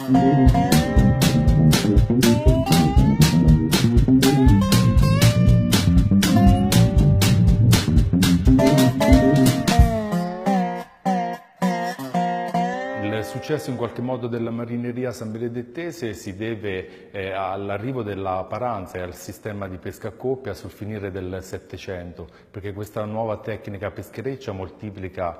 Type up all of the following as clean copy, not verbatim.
Il successo in qualche modo della marineria sanbenedettese si deve all'arrivo della paranza e al sistema di pesca a coppia sul finire del Settecento, perché questa nuova tecnica peschereccia moltiplica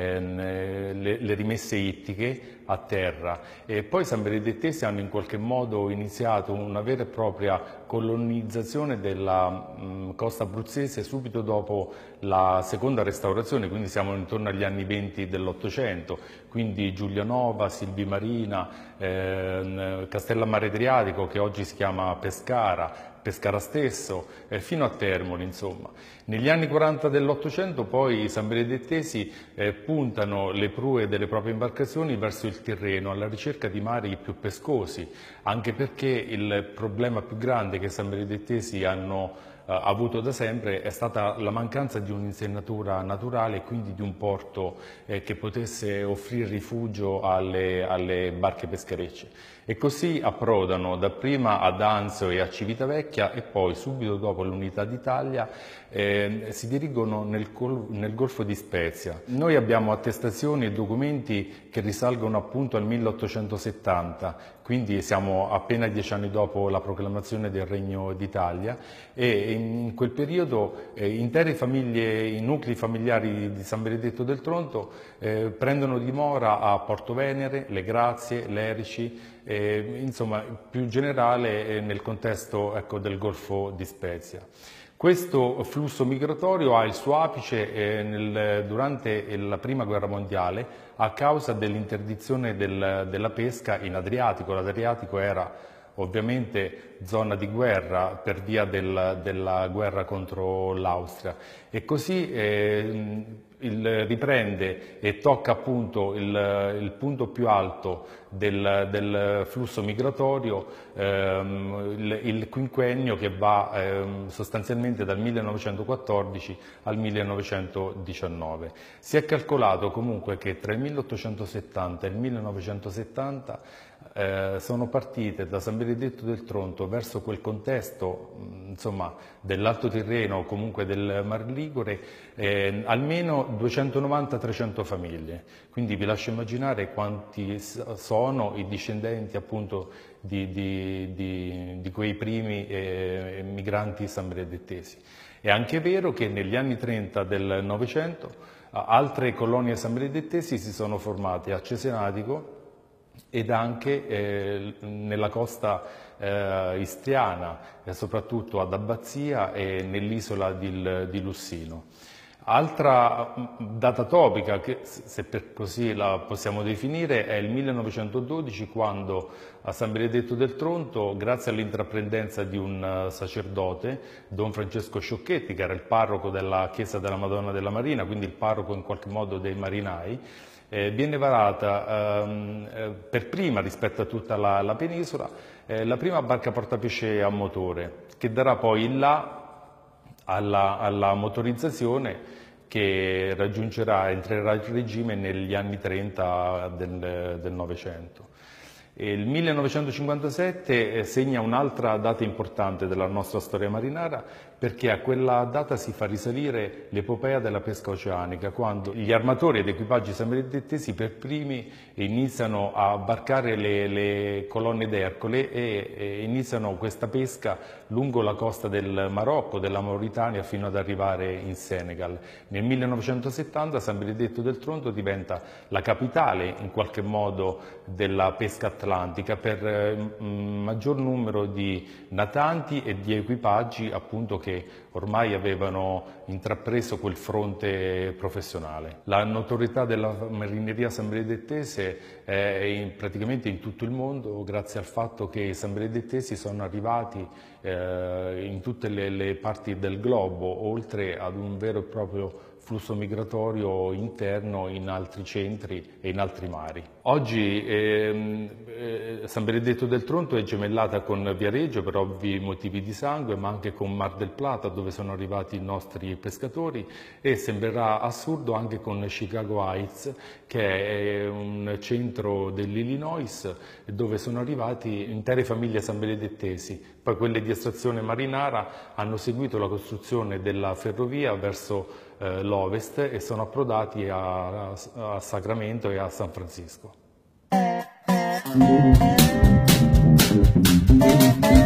le rimesse ittiche a terra, e poi i sanbenedettesi hanno in qualche modo iniziato una vera e propria colonizzazione della costa abruzzese subito dopo la seconda restaurazione, quindi siamo intorno agli anni 20 dell'Ottocento, quindi Giulianova, Silvimarina, Castellammare Adriatico, che oggi si chiama Pescara, Pescara stesso, fino a Termoli, insomma. Negli anni 40 dell'Ottocento poi i sanbenedettesi puntano le prue delle proprie imbarcazioni verso il Tirreno alla ricerca di mari più pescosi, anche perché il problema più grande che i sanbenedettesi hanno avuto da sempre è stata la mancanza di un'insenatura naturale e quindi di un porto che potesse offrire rifugio alle barche pescherecce. E così approdano dapprima ad Anzio e a Civitavecchia e poi subito dopo l'Unità d'Italia si dirigono nel Golfo di Spezia. Noi abbiamo attestazioni e documenti che risalgono appunto al 1870, quindi siamo appena 10 anni dopo la proclamazione del Regno d'Italia, e in quel periodo intere famiglie, i nuclei familiari di San Benedetto del Tronto prendono dimora a Porto Venere, Le Grazie, Lerici, insomma più in generale nel contesto, ecco, del Golfo di Spezia. Questo flusso migratorio ha il suo apice durante la Prima Guerra Mondiale a causa dell'interdizione della pesca in Adriatico. L'Adriatico era ovviamente zona di guerra per via della guerra contro l'Austria, e così riprende e tocca appunto il punto più alto del flusso migratorio, il quinquennio che va sostanzialmente dal 1914 al 1919. Si è calcolato comunque che tra il 1870 e il 1970 sono partite da San Benedetto del Tronto verso quel contesto, insomma, dell'Alto Tirreno o comunque del Mar Ligure, almeno 290-300 famiglie. Quindi vi lascio immaginare quanti sono i discendenti appunto di quei primi migranti sanbenedettesi. È anche vero che negli anni 30 del Novecento altre colonie sanbenedettesi si sono formate a Cesenatico ed anche nella costa istriana, soprattutto ad Abbazia e nell'isola di Lussino. Altra data topica, che se per così la possiamo definire, è il 1912, quando a San Benedetto del Tronto, grazie all'intraprendenza di un sacerdote, Don Francesco Sciocchetti, che era il parroco della chiesa della Madonna della Marina, quindi il parroco in qualche modo dei marinai, viene varata per prima rispetto a tutta la penisola la prima barca portapesce a motore, che darà poi il là alla motorizzazione, che entrerà in regime negli anni 30 del Novecento. Il 1957 segna un'altra data importante della nostra storia marinara, perché a quella data si fa risalire l'epopea della pesca oceanica, quando gli armatori ed equipaggi sanbenedettesi per primi iniziano a barcare le colonne d'Ercole e iniziano questa pesca lungo la costa del Marocco, della Mauritania, fino ad arrivare in Senegal. Nel 1970 San Benedetto del Tronto diventa la capitale in qualche modo della pesca atlantica per maggior numero di natanti e di equipaggi appunto che ormai avevano intrapreso quel fronte professionale. La notorietà della marineria sanbenedettese è praticamente in tutto il mondo, grazie al fatto che i sanbenedettesi sono arrivati in tutte le parti del globo, oltre ad un vero e proprio flusso migratorio interno in altri centri e in altri mari. Oggi San Benedetto del Tronto è gemellata con Viareggio per ovvi motivi di sangue, ma anche con Mar del Plata, dove sono arrivati i nostri pescatori, e sembrerà assurdo anche con Chicago Heights, che è un centro dell'Illinois, dove sono arrivati intere famiglie sanbenedettesi. Poi quelle di estrazione marinara hanno seguito la costruzione della ferrovia verso l'ovest e sono approdati a Sacramento e a San Francisco.